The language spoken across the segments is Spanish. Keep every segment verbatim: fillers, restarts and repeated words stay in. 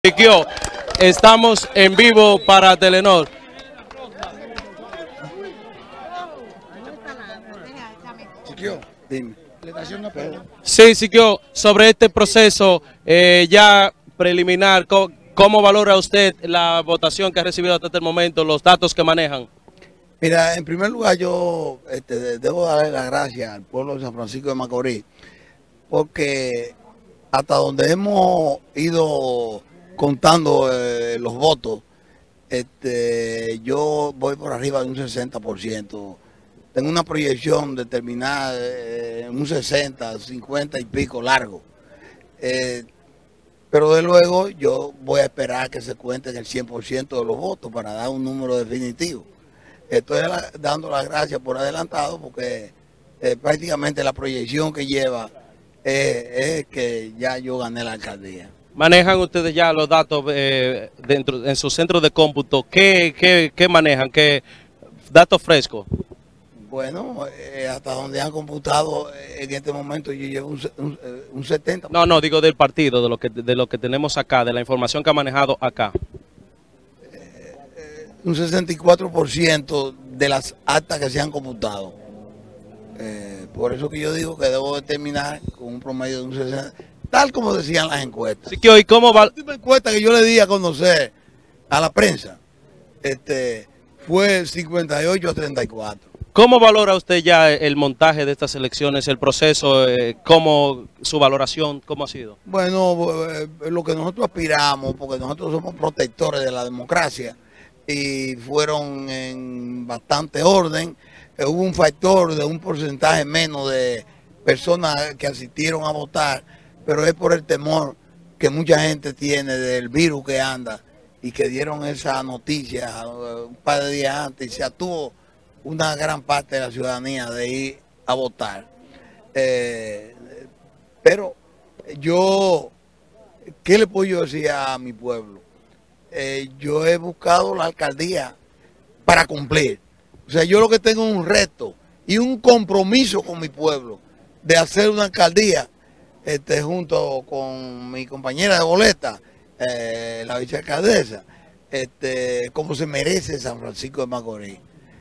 Siquio, estamos en vivo para Telenor. Siquio, dime. ¿Le está haciendo una pregunta? Sí, Siquio, sobre este proceso eh, ya preliminar, ¿cómo, ¿cómo valora usted la votación que ha recibido hasta el momento, los datos que manejan? Mira, en primer lugar yo este, debo darle las gracias al pueblo de San Francisco de Macorís, porque hasta donde hemos ido contando eh, los votos, este, yo voy por arriba de un sesenta por ciento. Tengo una proyección de terminar eh, en un sesenta, cincuenta y pico largo. Eh, pero de luego yo voy a esperar que se cuenten el cien por ciento de los votos para dar un número definitivo. Estoy la, dando las gracias por adelantado porque eh, prácticamente la proyección que lleva eh, es que ya yo gané la alcaldía. ¿Manejan ustedes ya los datos eh, dentro en su centro de cómputo? ¿Qué, qué, qué manejan? ¿Qué datos frescos? Bueno, eh, hasta donde han computado eh, en este momento yo llevo un, un, un setenta por ciento. No, no, digo del partido, de lo que de lo que tenemos acá, de la información que ha manejado acá. Eh, eh, un sesenta y cuatro por ciento de las actas que se han computado. Eh, por eso que yo digo que debo de terminar con un promedio de un sesenta, tal como decían las encuestas. Siquio, ¿y cómo va? La última encuesta que yo le di a conocer a la prensa este, fue cincuenta y ocho a treinta y cuatro. ¿Cómo valora usted ya el montaje de estas elecciones, el proceso, eh, cómo su valoración, cómo ha sido? Bueno, eh, lo que nosotros aspiramos, porque nosotros somos protectores de la democracia y fueron en bastante orden. Eh, hubo un factor de un porcentaje menos de personas que asistieron a votar, pero es por el temor que mucha gente tiene del virus que anda y que dieron esa noticia uh, un par de días antes y se actuó una gran parte de la ciudadanía de ir a votar. Eh, pero yo, ¿qué le puedo yo decir a mi pueblo? Eh, yo he buscado la alcaldía para cumplir. O sea, yo lo que tengo es un reto y un compromiso con mi pueblo de hacer una alcaldía este, junto con mi compañera de boleta, eh, la vicealcaldesa, este, como se merece San Francisco de Macorís.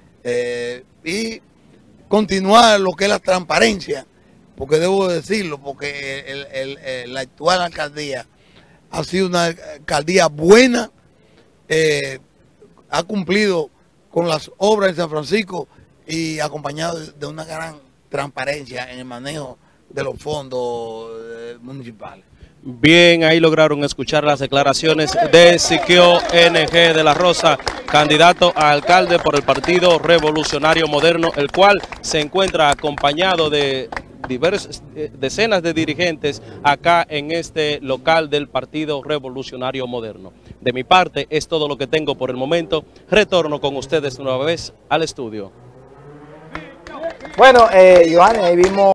Eh, y continuar lo que es la transparencia, porque debo decirlo, porque el, el, el, la actual alcaldía ha sido una alcaldía buena, eh, ha cumplido con las obras en San Francisco y acompañado de, de una gran transparencia en el manejo de los fondos eh, municipales. Bien, ahí lograron escuchar las declaraciones de Siquio N G de la Rosa, candidato a alcalde por el Partido Revolucionario Moderno, el cual se encuentra acompañado de diversas, eh, decenas de dirigentes acá en este local del Partido Revolucionario Moderno. De mi parte, es todo lo que tengo por el momento. Retorno con ustedes nueva vez al estudio. Bueno, eh, Johanny, ahí vimos...